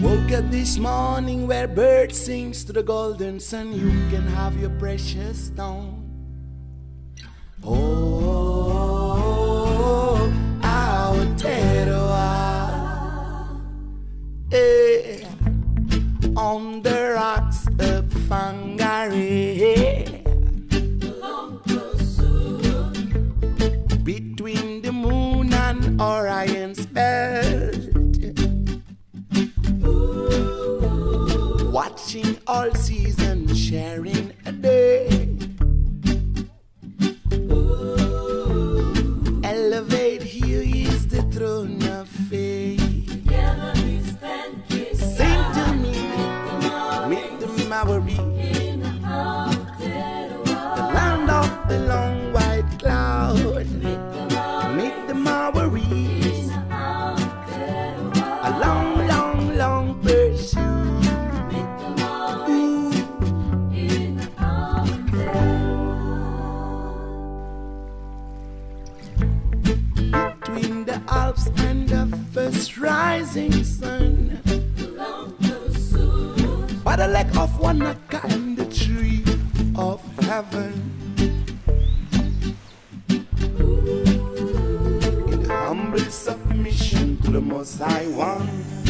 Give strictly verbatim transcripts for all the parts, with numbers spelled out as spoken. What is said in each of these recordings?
Woke up this morning where bird sings to the golden sun. You can have your precious stone. Oh, Aotearoa, eh, on the rocks of Fangare, between the moon and Orion's belt, watching all seasons, sharing a day. Elevate, here is the throne of faith. Together we stand, sing to me, meet the Maori, in Aotearoa, the land of the long white cloud. Meet the Maori, in Aotearoa, a long, long, long pursuit. meet the Maoris in Aotearoa. Between the Alps and the first rising sun, Long pursuit, by the leg of Wanaka and the tree of heaven, in the humble submission to the Most High One,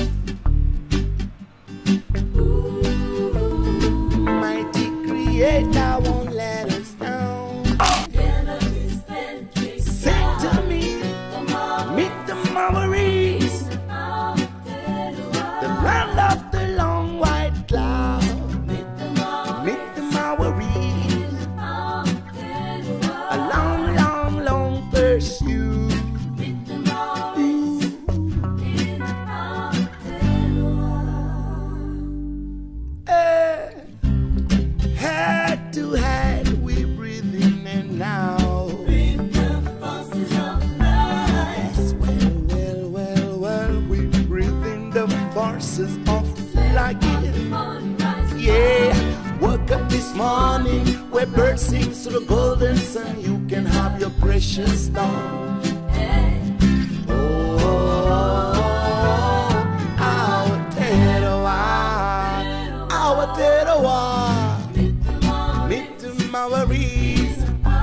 mighty Creator won't let us down. together we stand, Sing to me, meet the Maoris, the land of the long white cloud. Meet the Maoris, a long, long, long pursuit. Eh, head to head, we breathe in and out. Yes, well, well, well, well, we breathe in the forces of life. Yeah, woke up this morning where birds sing to the golden sun. You can have your precious stone. Oh, Aotearoa, Aotearoa, meet the Maoris.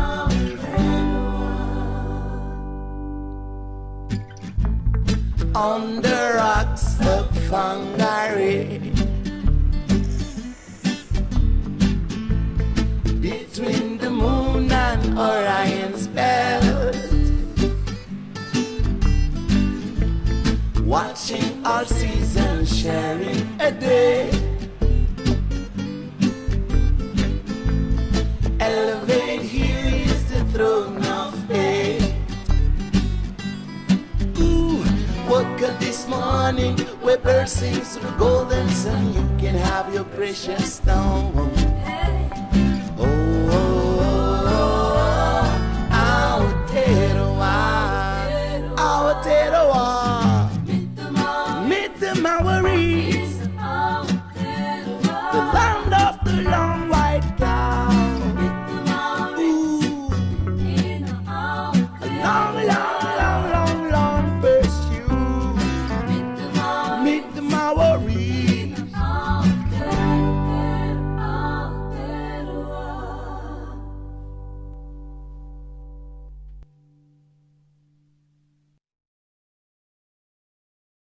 On the rocks of Fangare, between the moon and Orion's belt, watching all seasons, sharing a day. Elevate, here is the throne of faith. Woke up this morning where birds sing to the golden sun. You can have your precious stone. Oh, oh, oh, Aotearoa, Aotearoa, meet the Maori.